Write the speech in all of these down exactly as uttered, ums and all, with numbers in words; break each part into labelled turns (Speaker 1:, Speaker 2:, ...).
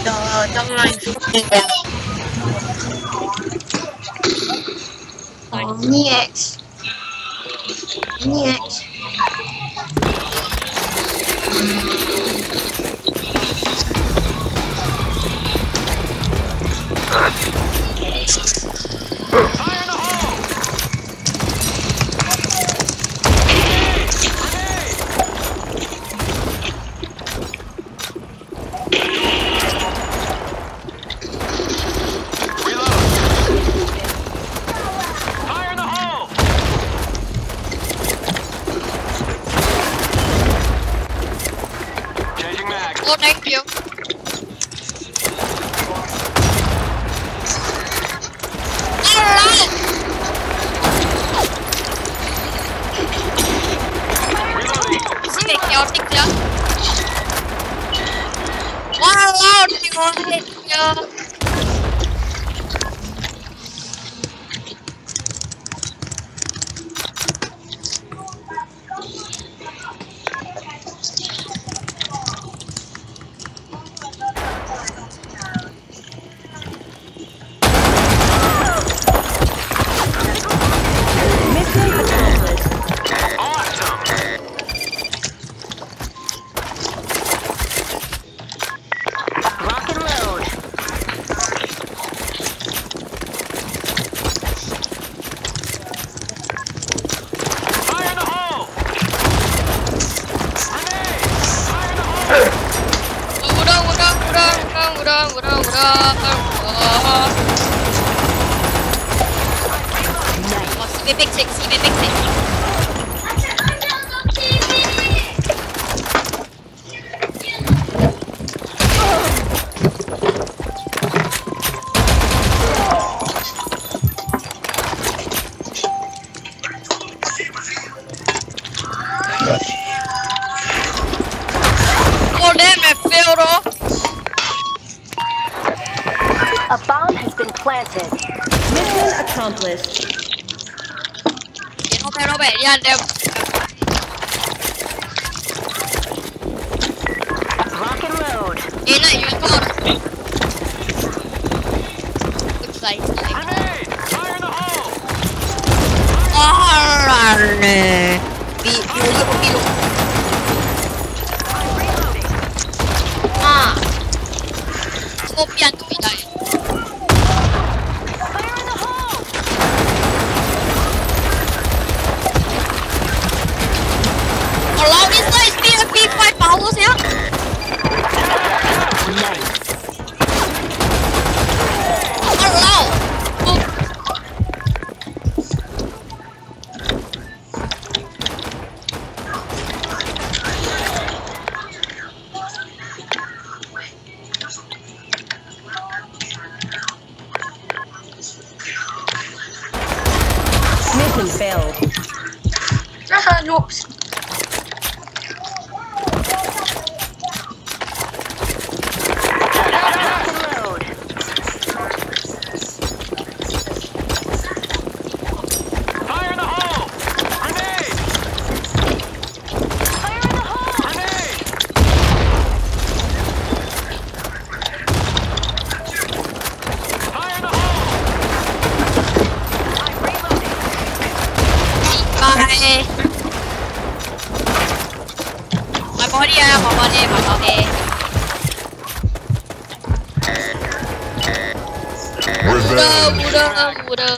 Speaker 1: Ờ, trong này
Speaker 2: Nie. Nie.
Speaker 1: Oh, thank you. Alright. Is it chaotic ya? Wow, chaotic ya. Si bebek sek, si bebek sek. Oh damn, I failed off.
Speaker 3: A bomb has been planted. Mission accomplished.
Speaker 1: Không phải nó bẻ đi anh em.
Speaker 3: Rock and load.
Speaker 1: Đi lại như con. Sai sai. Oh nè. Bị bị luôn bị luôn. À. Kopian tu pindah. Kalau this guy still P five powers ya. Kalau.
Speaker 3: Mission failed.
Speaker 2: Haha, noobs.
Speaker 1: Bye. My body, my body, my body. Muda, muda, muda.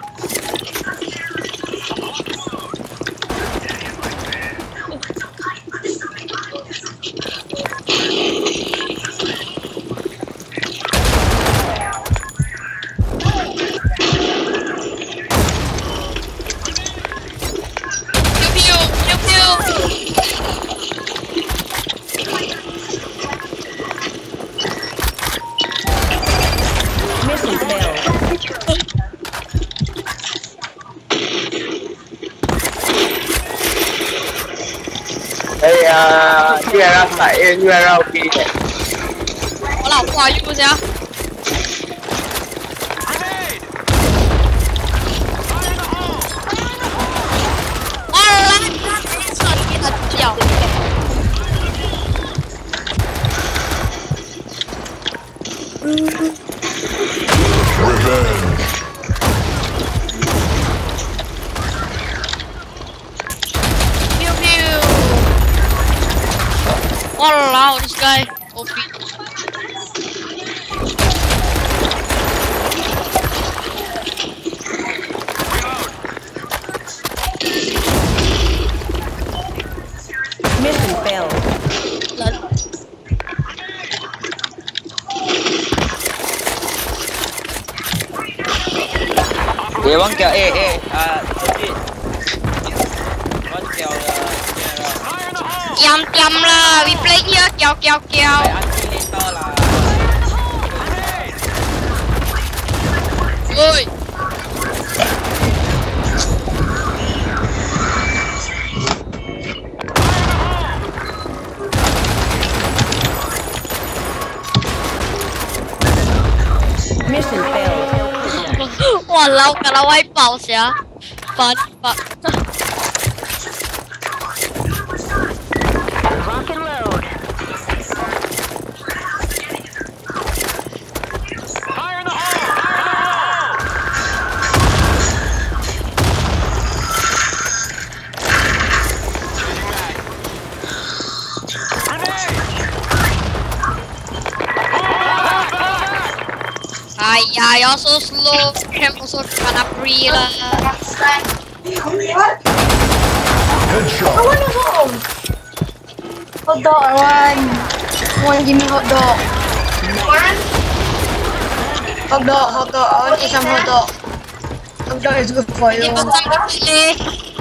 Speaker 4: Đây uh, chia ra phải u rờ lờ key này.
Speaker 1: 我老婆用不下。
Speaker 5: Revenge.
Speaker 1: Pew pew. Walao, this guy. O P.
Speaker 3: Mission failed.
Speaker 1: Lol.
Speaker 4: Để bắn kèo ê ê à bắn kèo là
Speaker 1: Chăm chăm là we play here kéo kéo kéo.
Speaker 4: phải ăn lên to là
Speaker 1: Ôi.
Speaker 3: Mission failed.
Speaker 1: Walao kalau wipe out ya. Fun pak.
Speaker 3: Rock and load.
Speaker 5: Fire in the hole! Fire
Speaker 1: Ay ay, you're so slow. Tempo so kana free lah.
Speaker 5: Headshot.
Speaker 2: I want a home. Hot dog, one. One, give me hot dog. One. Hot dog, hot dog. I want to eat some hot dog. Hot dog is good for you.
Speaker 1: Ini bukan begini.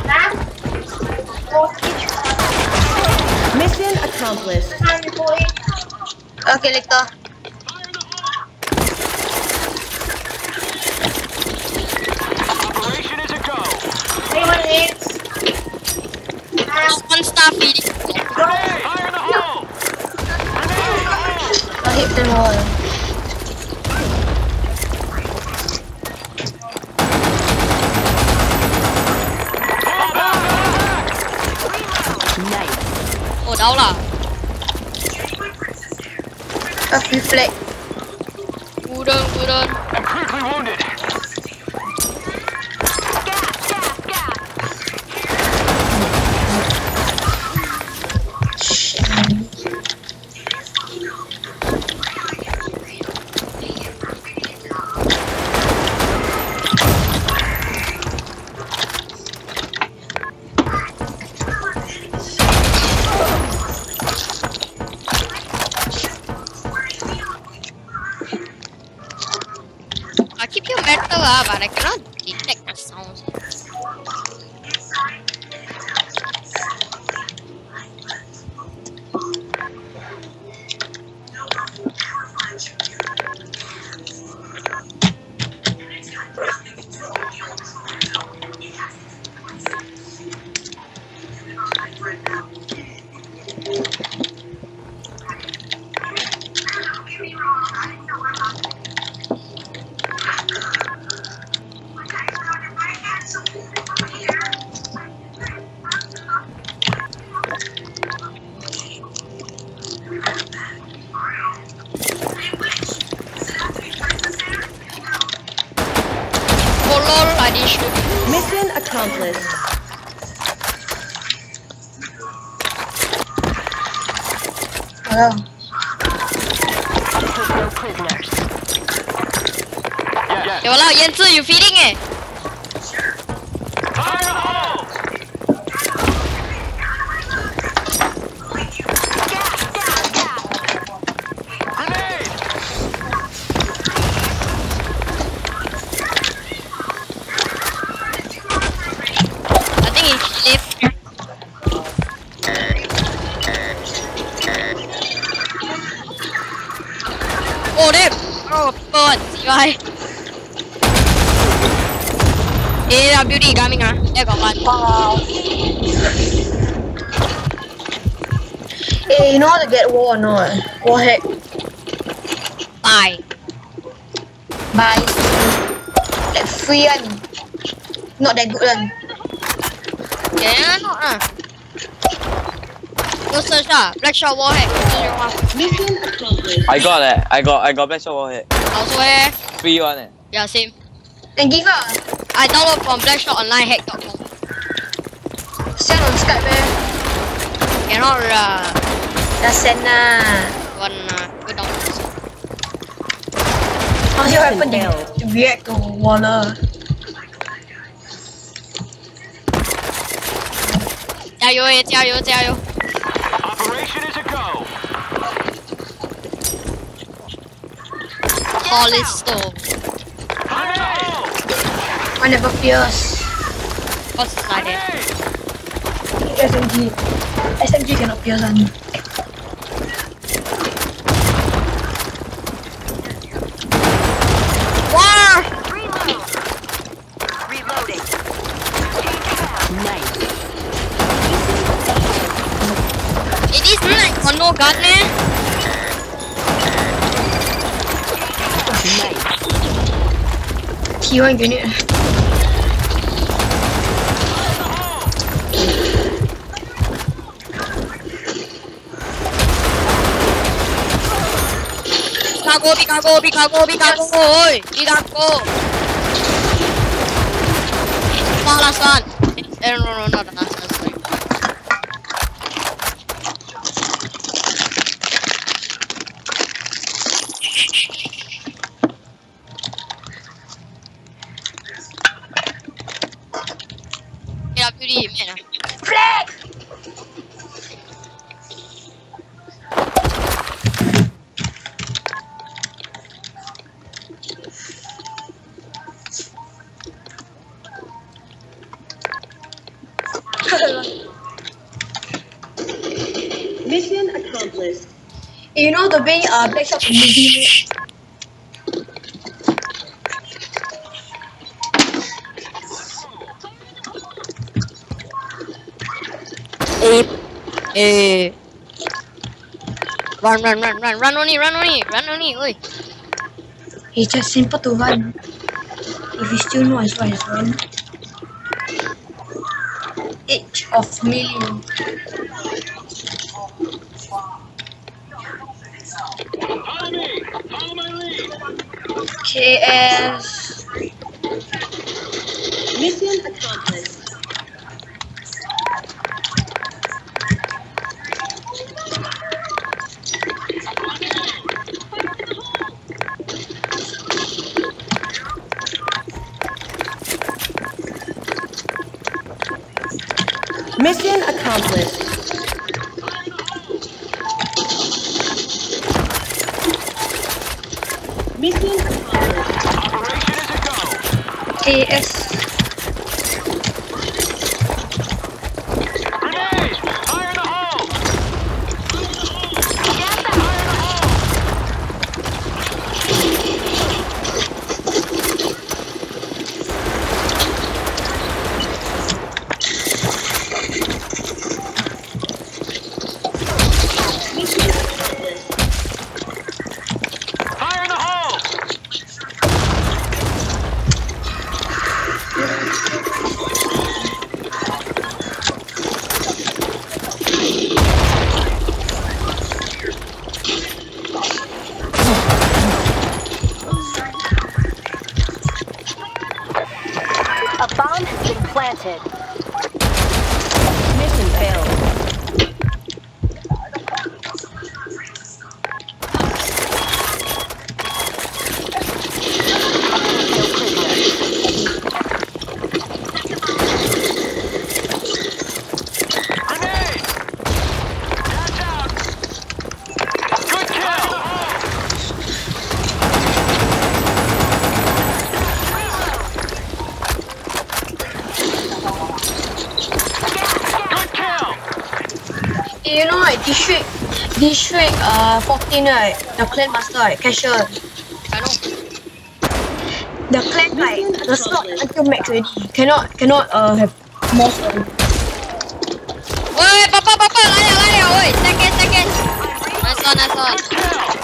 Speaker 3: Mission accomplished.
Speaker 2: Okay, later.
Speaker 5: Operation is a go.
Speaker 2: Anyone needs?
Speaker 1: One star feed.
Speaker 5: Fire in the hole!
Speaker 2: I hit them all.
Speaker 3: Nice.
Speaker 1: Oh, đau là.
Speaker 2: A reflect.
Speaker 1: Cú đơn, cú đơn.
Speaker 5: I'm critically wounded.
Speaker 1: I keep your metal up, but I cannot detect the sounds. Oh lol, I didn't shoot.
Speaker 3: Mission accomplished.
Speaker 2: Hello.
Speaker 3: Took no prisoners.
Speaker 5: Yes.
Speaker 1: Yo lao, Yan Zi, you feeding eh?
Speaker 5: Fire in the hole! Grenade!
Speaker 1: I think he left. Oh damn! Oh, burn, see why? A W D coming ah. There got one.
Speaker 2: Wow. Hey, you know how to get war or not? War hack.
Speaker 1: Bye.
Speaker 2: Buy. Like free one. Not that good one.
Speaker 1: Yeah, no ah. Go search ah. Blackshot warhead. Search your one.
Speaker 3: Mission accomplished.
Speaker 4: I got it. I got I got Blackshot warhead.
Speaker 1: Also eh.
Speaker 4: Free one. Eh.
Speaker 1: Yeah, same.
Speaker 2: Then give her.
Speaker 1: I download from blackshot online hack dot com.
Speaker 2: Send on Skype eh.
Speaker 1: Cannot lah.
Speaker 2: Dah send lah.
Speaker 1: One uh, go down.
Speaker 2: How's your weapon to, to react to water?
Speaker 1: 加油诶！加油加油！
Speaker 5: Operation is a go.
Speaker 1: Solid stove.
Speaker 5: Fire in the hole.
Speaker 2: I never pierce.
Speaker 1: What's inside there?
Speaker 5: Grenade.
Speaker 2: S M G. S M G cannot pierce one.
Speaker 1: Wow!
Speaker 3: Reloading. Nice.
Speaker 1: It is like on no gun eh?
Speaker 3: Nice.
Speaker 2: T one grenade.
Speaker 1: Bigago, bigago, bigago, bigago, oi! Bigago! Oh, last one! Eh, no, no, no, the last one, sorry. Yeah, beauty, man.
Speaker 2: Flag!
Speaker 3: Mission accomplished.
Speaker 2: You know the way uh, Blackshot movie.
Speaker 1: Eh, eh. Run, run, run, run, run only, run only, run only, oi.
Speaker 2: It's just simple to run. If you still know as well as run. Age of million.
Speaker 5: Follow me. Follow my lead.
Speaker 2: K S.
Speaker 3: Mission accomplished. Mission accomplished. Mission accomplished.
Speaker 5: Operation is a go.
Speaker 2: K S.
Speaker 5: Grenade. Fire in the hole. Fire in the hole. Fire in the hole.
Speaker 3: A bomb has been planted. Mission failed.
Speaker 5: Grenade. Catch out. Good kill. Good kill.
Speaker 2: You know right, district, district uh fourteen right, the clan master right, cashier.
Speaker 1: I know.
Speaker 2: The clan right, the slot until max already. Cannot, cannot uh have more slot.
Speaker 1: Oi, papa, papa, lari, lari, oi. Second, second. Nice one, nice one.